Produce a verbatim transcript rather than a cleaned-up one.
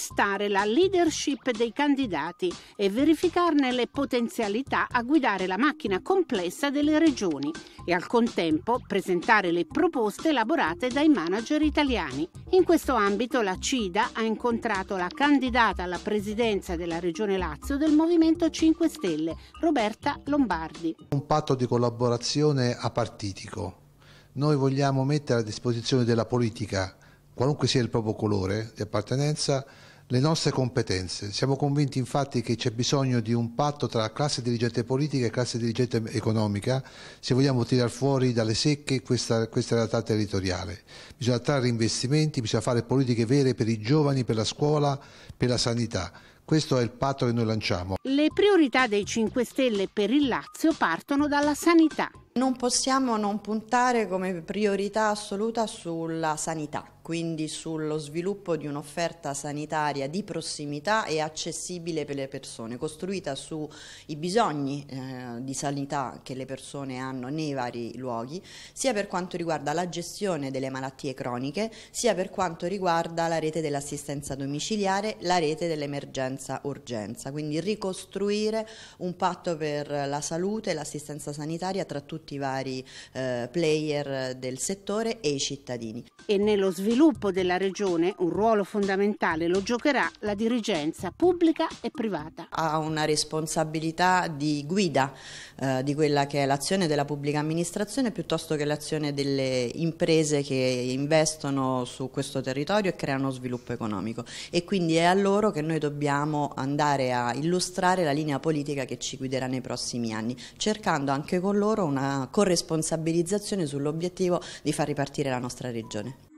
testare la leadership dei candidati e verificarne le potenzialità a guidare la macchina complessa delle regioni e al contempo presentare le proposte elaborate dai manager italiani. In questo ambito la CIDA ha incontrato la candidata alla presidenza della Regione Lazio del Movimento cinque Stelle, Roberta Lombardi. Un patto di collaborazione apartitico. Noi vogliamo mettere a disposizione della politica, qualunque sia il proprio colore di appartenenza, le nostre competenze. Siamo convinti infatti che c'è bisogno di un patto tra classe dirigente politica e classe dirigente economica se vogliamo tirar fuori dalle secche questa, questa realtà territoriale. Bisogna attrarre investimenti, bisogna fare politiche vere per i giovani, per la scuola, per la sanità. Questo è il patto che noi lanciamo. Le priorità dei cinque Stelle per il Lazio partono dalla sanità. Non possiamo non puntare come priorità assoluta sulla sanità, quindi sullo sviluppo di un'offerta sanitaria di prossimità e accessibile per le persone, costruita sui bisogni eh, di sanità che le persone hanno nei vari luoghi, sia per quanto riguarda la gestione delle malattie croniche, sia per quanto riguarda la rete dell'assistenza domiciliare, la rete dell'emergenza-urgenza, quindi ricostruire un patto per la salute e l'assistenza sanitaria tra tutti i vari eh, player del settore e i cittadini. E nello sviluppo della regione un ruolo fondamentale lo giocherà la dirigenza pubblica e privata. Ha una responsabilità di guida eh, di quella che è l'azione della pubblica amministrazione piuttosto che l'azione delle imprese che investono su questo territorio e creano sviluppo economico, e quindi è a loro che noi dobbiamo andare a illustrare la linea politica che ci guiderà nei prossimi anni, cercando anche con loro una corresponsabilizzazione sull'obiettivo di far ripartire la nostra regione.